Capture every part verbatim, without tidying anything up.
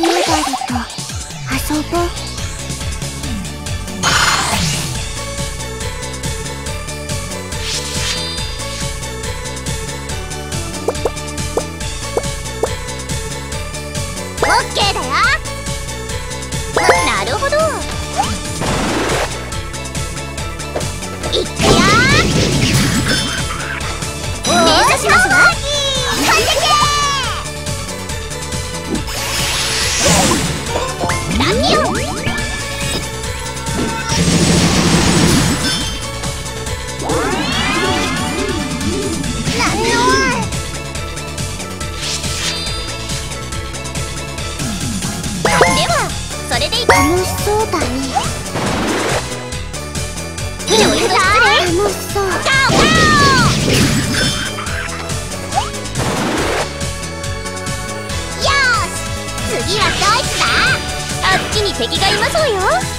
セーバルと遊ぼう。 オッケーだよ。なるほど。いっくよ。連射しますわ。はじけダメよ。なんよ。ではそれでいい。 楽しそうだね。 ジョイフだ。 楽しそう。 ガオガオ。よーし、次はドイツだ。あっちに敵がいますわよ。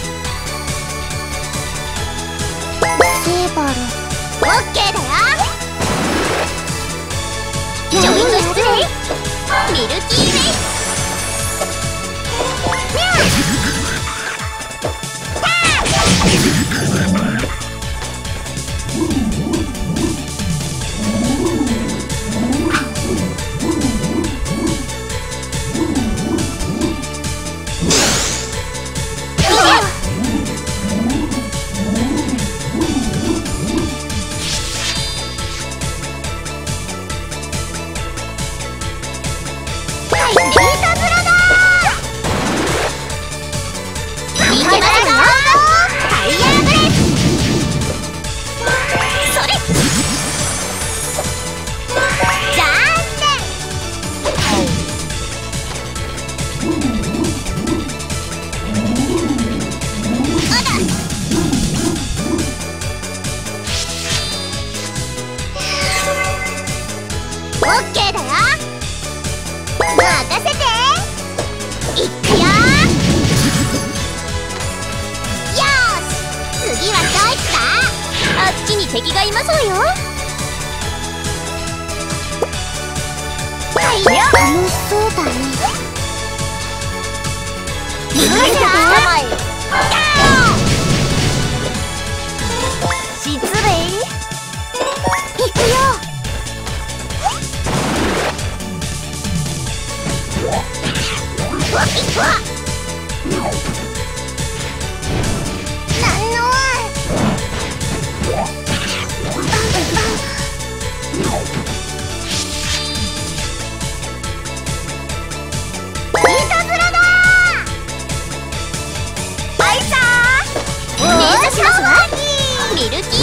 セーバル。 オッケーだよ。ジョイント失礼。ミルキーウェイ。オッケーだよ。任せて。いっくよ。よーし、次はドイツだ。あっちに敵がいますわよ。はいよ。 楽しそうだね。 いくよ。失礼。いくよ。わっわっ。なんのいたずらだ。はいさー。連射しますわ。ミルキーウェイ。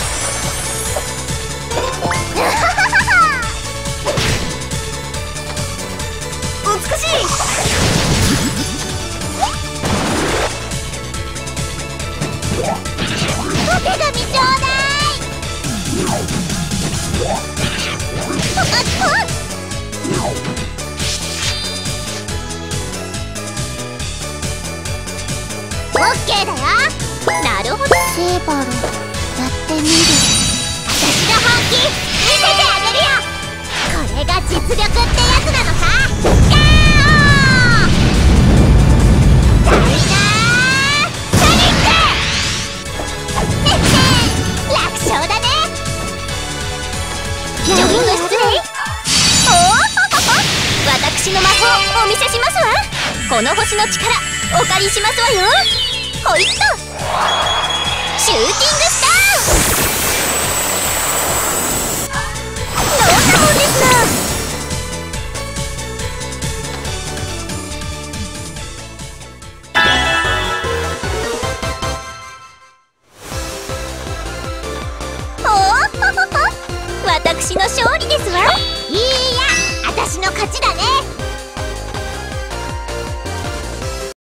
美しい。お手紙ちょうだい。オッケーだよ。なるほど。 セーバル、やってみる。 私の本気見せてあげるよ。これが実力ってやつなのさ。ガーダイナーソニック。へっへ楽勝だね。ジョギング失礼。おお私の魔法お見せしますわ。この星の力お借りしますわよ。ほいっとシューティングスター。どんなもんですな。私の勝利ですわ。いいや、私の勝ちだね。